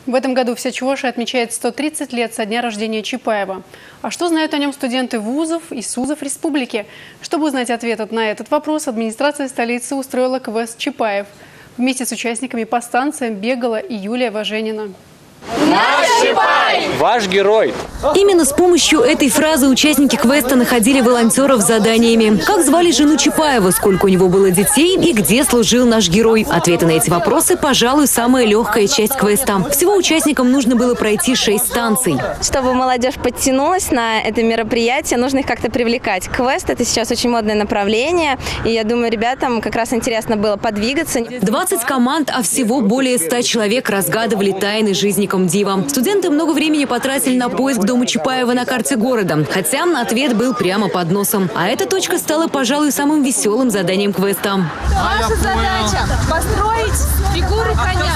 В этом году вся Чувашия отмечает 130 лет со дня рождения Чапаева. А что знают о нем студенты вузов и СУЗов республики? Чтобы узнать ответ на этот вопрос, администрация столицы устроила квест «Чапаев». Вместе с участниками по станциям бегала и Юлия Важенина. Наш Чапаев! Ваш герой! Именно с помощью этой фразы участники квеста находили волонтеров с заданиями. Как звали жену Чапаева, сколько у него было детей и где служил наш герой? Ответы на эти вопросы, пожалуй, самая легкая часть квеста. Всего участникам нужно было пройти 6 станций. Чтобы молодежь подтянулась на это мероприятие, нужно их как-то привлекать. Квест – это сейчас очень модное направление, и я думаю, ребятам как раз интересно было подвигаться. 20 команд, а всего более 100 человек разгадывали тайны жизни комдива. Студенты много времени потратили на поиск дома Чапаева на карте города, хотя ответ был прямо под носом. А эта точка стала, пожалуй, самым веселым заданием квеста. Ваша задача – построить фигуру коня.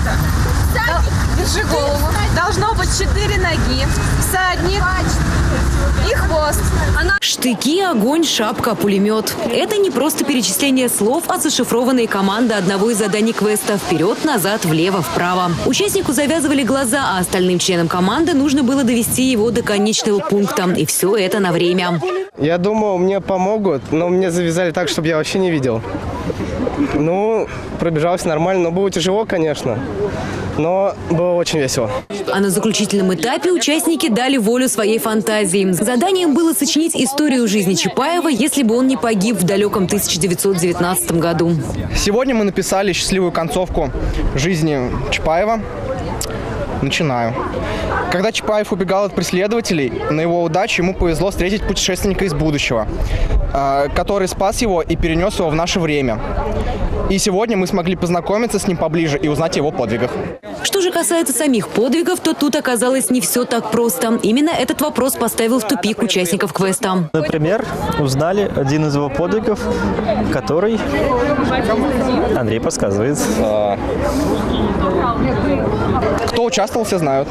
Держи голову. Должно быть 4 ноги, всадник и хвост. Штыки, огонь, шапка, пулемет. Это не просто перечисление слов, а зашифрованные команды одного из заданий квеста. Вперед, назад, влево, вправо. Участнику завязывали глаза, а остальным членам команды нужно было довести его до конечного пункта. И все это на время. Я думал, мне помогут, но мне завязали так, чтобы я вообще не видел. Ну, пробежался нормально, но было тяжело, конечно. Но было очень весело. А на заключительном этапе участники дали волю своей фантазии. Заданием было сочинить историю жизни Чапаева, если бы он не погиб в далеком 1919 году. Сегодня мы написали счастливую концовку жизни Чапаева. Начинаю. Когда Чапаев убегал от преследователей, на его удачу ему повезло встретить путешественника из будущего, который спас его и перенес его в наше время. И сегодня мы смогли познакомиться с ним поближе и узнать о его подвигах. Что же касается самих подвигов, то тут оказалось не все так просто. Именно этот вопрос поставил в тупик участников квеста. Например, узнали один из его подвигов, который Андрей подсказывает. Кто участвовал, все знают.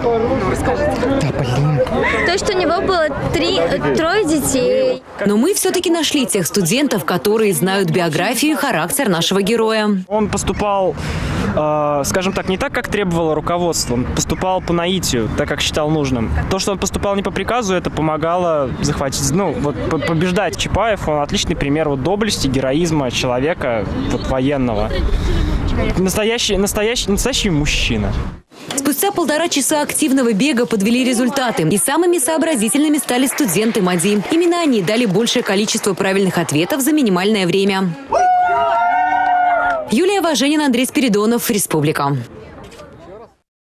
То, что у него было 3 детей. Но мы все-таки нашли тех студентов, которые знают биографию и характер нашего героя. Он поступал, скажем так, не так, как требовало руководство. Он поступал по наитию, так, как считал нужным. То, что он поступал не по приказу, это помогало захватить, побеждать. Чапаев, он отличный пример доблести, героизма человека, военного. Настоящий мужчина. Спустя 1,5 часа активного бега подвели результаты. И самыми сообразительными стали студенты МАДИ. Именно они дали большее количество правильных ответов за минимальное время. Юлия Важенина, Андрей Спиридонов, Республика.